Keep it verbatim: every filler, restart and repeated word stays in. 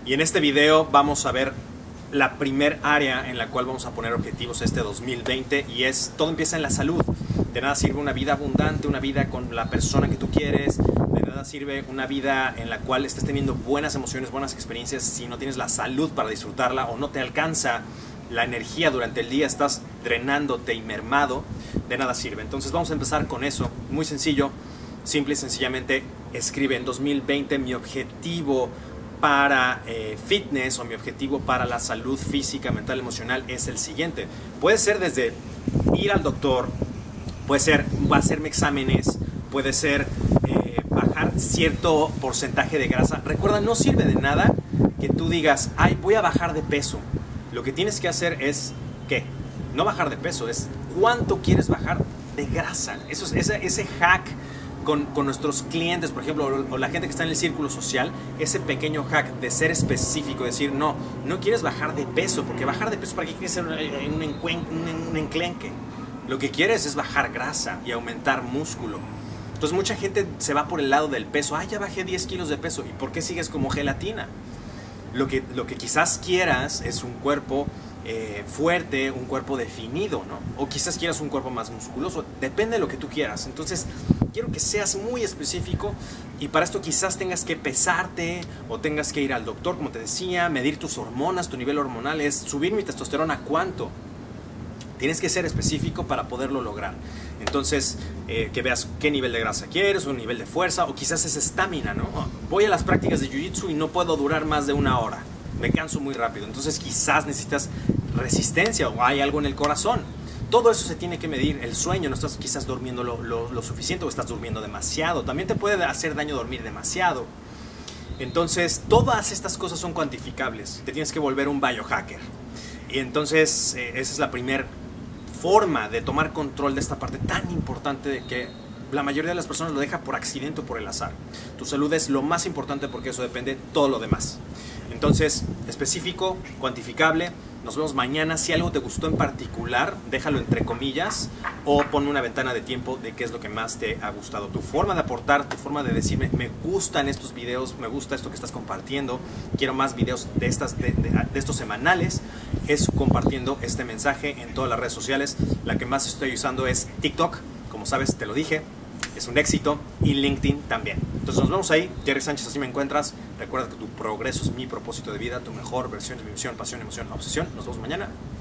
Y en este video vamos a ver la primer área en la cual vamos a poner objetivos este dos mil veinte, y es todo empieza en la salud. De nada sirve una vida abundante, una vida con la persona que tú quieres, de nada sirve una vida en la cual estés teniendo buenas emociones, buenas experiencias, si no tienes la salud para disfrutarla o no te alcanza la energía durante el día, estás drenándote y mermado, de nada sirve. Entonces vamos a empezar con eso, muy sencillo, simple y sencillamente escribe en dos mil veinte mi objetivo para eh, fitness o mi objetivo para la salud física, mental, emocional es el siguiente. Puede ser desde ir al doctor, puede ser hacerme exámenes, puede ser eh, bajar cierto porcentaje de grasa. Recuerda, no sirve de nada que tú digas, ay, voy a bajar de peso. Lo que tienes que hacer es, ¿qué? No bajar de peso, es cuánto quieres bajar de grasa. Eso es, ese, ese hack con, con nuestros clientes, por ejemplo, o, o la gente que está en el círculo social, ese pequeño hack de ser específico, decir, no, no quieres bajar de peso, porque bajar de peso, ¿para qué quieres ser un, un, un, un enclenque? Lo que quieres es bajar grasa y aumentar músculo. Entonces mucha gente se va por el lado del peso. Ah, ya bajé diez kilos de peso. ¿Y por qué sigues como gelatina? Lo que, lo que quizás quieras es un cuerpo eh, fuerte, un cuerpo definido, ¿no? O quizás quieras un cuerpo más musculoso. Depende de lo que tú quieras. Entonces quiero que seas muy específico, y para esto quizás tengas que pesarte o tengas que ir al doctor, como te decía, medir tus hormonas, tu nivel hormonal, es subir mi testosterona a cuánto. Tienes que ser específico para poderlo lograr. Entonces, eh, que veas qué nivel de grasa quieres, un nivel de fuerza, o quizás es estamina, ¿no? Voy a las prácticas de Jiu-Jitsu y no puedo durar más de una hora. Me canso muy rápido. Entonces, quizás necesitas resistencia o hay algo en el corazón. Todo eso se tiene que medir. El sueño, no estás quizás durmiendo lo, lo, lo suficiente o estás durmiendo demasiado. También te puede hacer daño dormir demasiado. Entonces, todas estas cosas son cuantificables. Te tienes que volver un biohacker. Y entonces, eh, esa es la primera forma de tomar control de esta parte tan importante de que la mayoría de las personas lo deja por accidente o por el azar. Tu salud es lo más importante porque eso depende de todo lo demás. Entonces, específico, cuantificable. Nos vemos mañana. Si algo te gustó en particular, déjalo entre comillas o pon una ventana de tiempo de qué es lo que más te ha gustado. Tu forma de aportar, tu forma de decirme, me gustan estos videos, me gusta esto que estás compartiendo, quiero más videos de, estas, de, de, de estos semanales, es compartiendo este mensaje en todas las redes sociales. La que más estoy usando es TikTok, como sabes, te lo dije, es un éxito, y LinkedIn también. Entonces nos vemos ahí. Jerry Sánchez, así me encuentras. Recuerda que tu progreso es mi propósito de vida, tu mejor versión es mi misión, pasión, emoción, obsesión. Nos vemos mañana.